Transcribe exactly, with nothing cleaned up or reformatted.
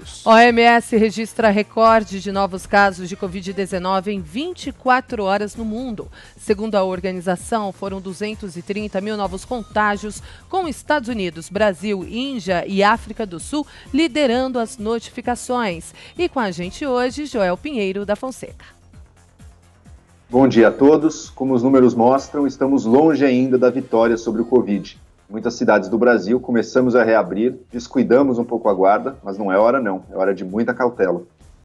coronavírus. O M S registra recorde de novos casos de covid dezenove em vinte e quatro horas no mundo. Segundo a organização, foram duzentos e trinta mil novos contágios, com Estados Unidos, Brasil, Índia e África do Sul liderando as notificações. E com a gente hoje, Joel Pinheiro da Fonseca. Bom dia a todos. Como os números mostram, estamos longe ainda da vitória sobre o Covid. Em muitas cidades do Brasil começamos a reabrir, descuidamos um pouco a guarda, mas não é hora não, é hora de muita cautela.